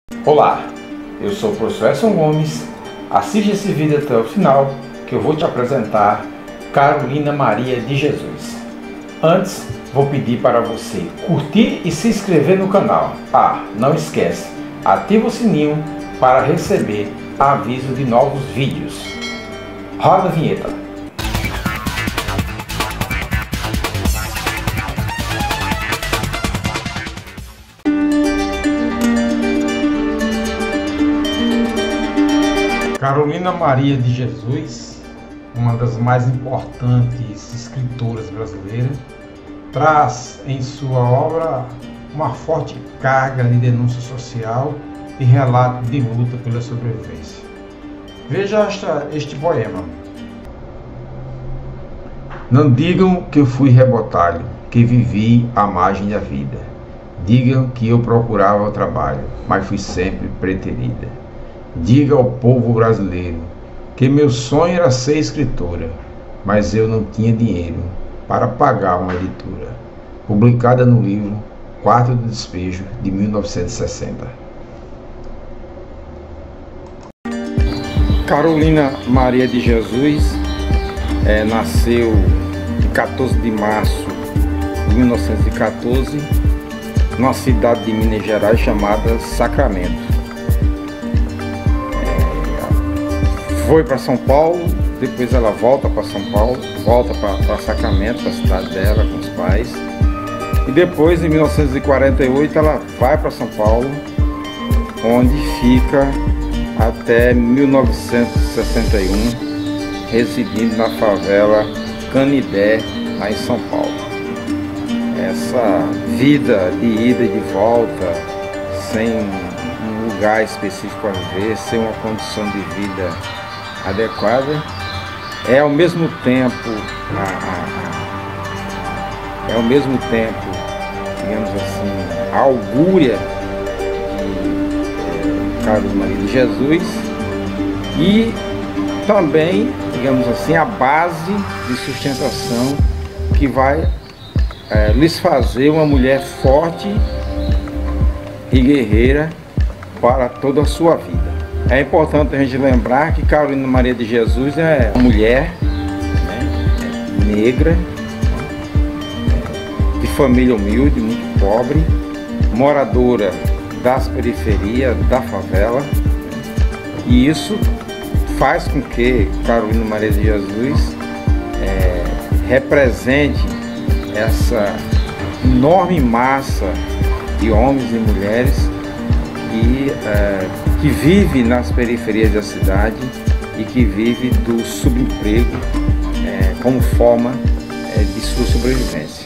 Olá, eu sou o professor Edson Gomes. Assiste esse vídeo até o final que eu vou te apresentar Carolina Maria de Jesus. Antes, vou pedir para você curtir e se inscrever no canal. Não esquece, ativa o sininho para receber aviso de novos vídeos. Roda a vinheta. Carolina Maria de Jesus, uma das mais importantes escritoras brasileiras, traz em sua obra uma forte carga de denúncia social e relato de luta pela sobrevivência. Veja este poema. Não digam que eu fui rebotalho, que vivi à margem da vida. Digam que eu procurava o trabalho, mas fui sempre preterida. Diga ao povo brasileiro que meu sonho era ser escritora, mas eu não tinha dinheiro para pagar uma editora. Publicada no livro Quarto do Despejo, de 1960. Carolina Maria de Jesus nasceu em 14 de março de 1914, numa cidade de Minas Gerais chamada Sacramento. Foi para São Paulo, depois ela volta para São Paulo, volta para Sacramento, para a cidade dela, com os pais. E depois, em 1948, ela vai para São Paulo, onde fica até 1961, residindo na favela Canidé, lá em São Paulo. Essa vida de ida e de volta, sem um lugar específico para viver, sem uma condição de vida adequada, é ao mesmo tempo, digamos assim, a augúria de Carolina Maria de Jesus e também, digamos assim, a base de sustentação que vai lhes fazer uma mulher forte e guerreira para toda a sua vida. É importante a gente lembrar que Carolina Maria de Jesus é uma mulher, negra, de família humilde, muito pobre, moradora das periferias, da favela, e isso faz com que Carolina Maria de Jesus represente essa enorme massa de homens e mulheres que vive nas periferias da cidade e que vive do subemprego como forma de sua sobrevivência.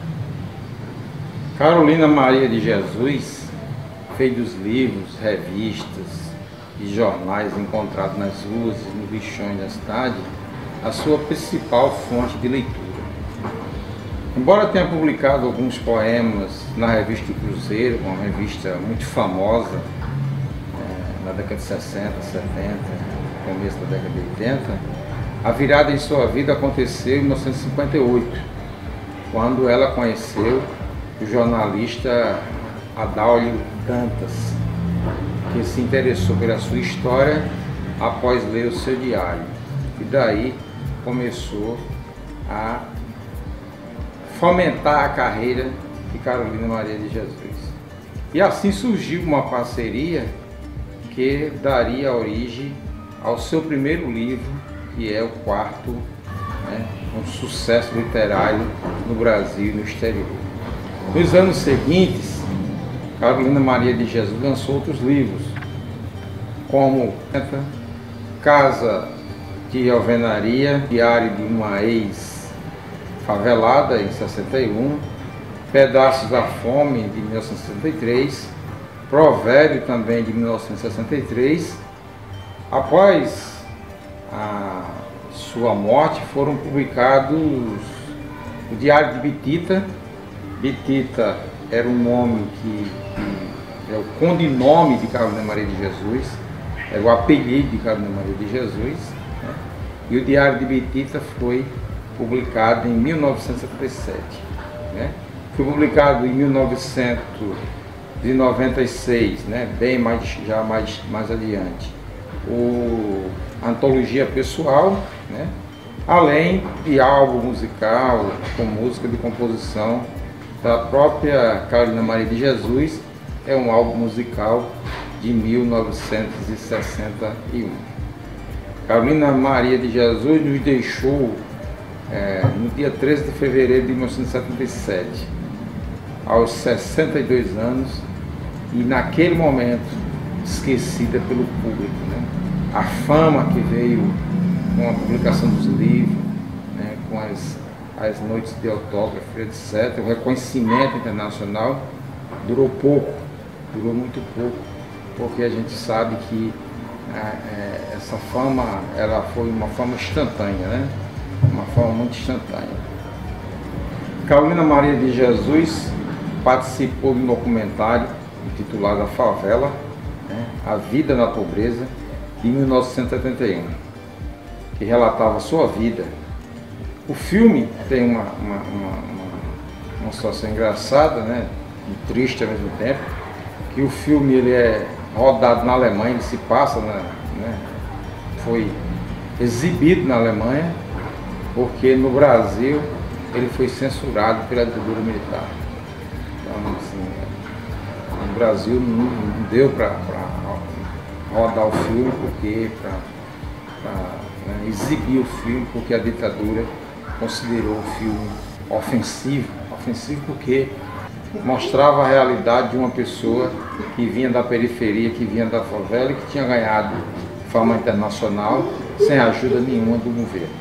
Carolina Maria de Jesus fez dos livros, revistas e jornais encontrados nas ruas e nos lixões da cidade a sua principal fonte de leitura. Embora tenha publicado alguns poemas na revista Cruzeiro, uma revista muito famosa na década de 60, 70, começo da década de 80, a virada em sua vida aconteceu em 1958, quando ela conheceu o jornalista Adaulio Dantas, que se interessou pela sua história após ler o seu diário, e daí começou a fomentar a carreira de Carolina Maria de Jesus. E assim surgiu uma parceria que daria origem ao seu primeiro livro, que é o Quarto, um sucesso literário no Brasil e no exterior. Nos anos seguintes, Carolina Maria de Jesus lançou outros livros, como Casa de Alvenaria, Diário de uma Ex-Favelada, em 61, Pedaços da Fome, de 1963, Provérbio, também de 1963. Após a sua morte, foram publicados o Diário de Bitita. Bitita era um nome que é o codinome de Carolina Maria de Jesus, era o apelido de Carolina Maria de Jesus, e o Diário de Bitita foi publicado em 1977. Foi publicado em 1980 1996, né, bem mais adiante, a antologia pessoal, né, além de álbum musical com música de composição da própria Carolina Maria de Jesus, é um álbum musical de 1961. Carolina Maria de Jesus nos deixou no dia 13 de fevereiro de 1977, aos 62 anos, e naquele momento esquecida pelo público, né? A fama que veio com a publicação dos livros, né? Com as noites de autógrafo, etc., o reconhecimento internacional durou pouco, durou muito pouco, porque a gente sabe que essa fama, ela foi uma fama instantânea, né? Uma fama muito instantânea. Carolina Maria de Jesus participou de um documentário intitulado A Favela, né? A Vida na Pobreza, de 1971, que relatava a sua vida. O filme tem uma situação engraçada, né? E triste ao mesmo tempo, que o filme ele é rodado na Alemanha, ele se passa, né? Foi exibido na Alemanha, porque no Brasil ele foi censurado pela ditadura militar. Então, assim, no Brasil não deu para rodar o filme, porque exibir o filme, porque a ditadura considerou o filme ofensivo porque mostrava a realidade de uma pessoa que vinha da periferia, que vinha da favela e que tinha ganhado fama internacional sem ajuda nenhuma do governo.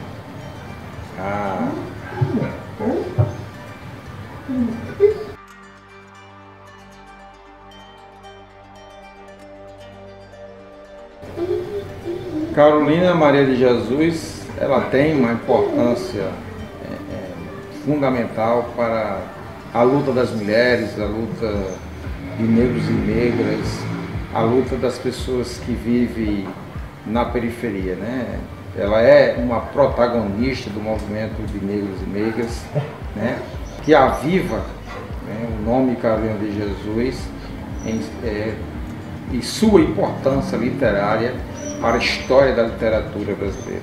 Carolina Maria de Jesus, ela tem uma importância fundamental para a luta das mulheres, a luta de negros e negras, a luta das pessoas que vivem na periferia, né? Ela é uma protagonista do movimento de negros e negras, né? Que aviva, né, o nome Carolina de Jesus e sua importância literária para a história da literatura brasileira.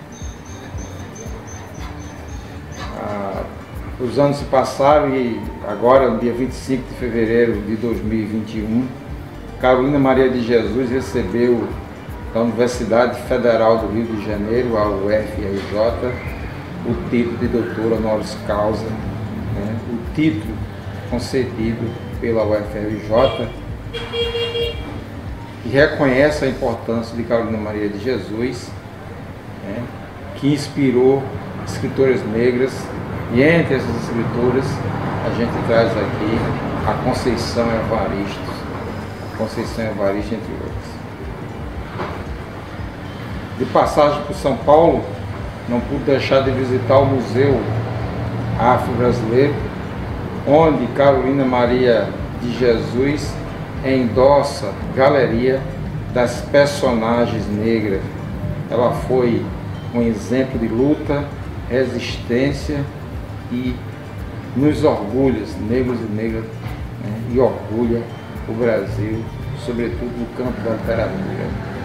Os anos se passaram e agora, no dia 25 de fevereiro de 2021, Carolina Maria de Jesus recebeu da Universidade Federal do Rio de Janeiro, a UFRJ, o título de doutora honoris causa, né? O título concedido pela UFRJ, que reconhece a importância de Carolina Maria de Jesus, né? Que inspirou escritoras negras, e entre essas escritoras a gente traz aqui a Conceição Evaristo, entre outras. De passagem por São Paulo, não pude deixar de visitar o Museu Afro-Brasileiro, onde Carolina Maria de Jesus endossa galeria das personagens negras. Ela foi um exemplo de luta, resistência e nos orgulha, negros e negras, né, e orgulha o Brasil, sobretudo no campo da literatura.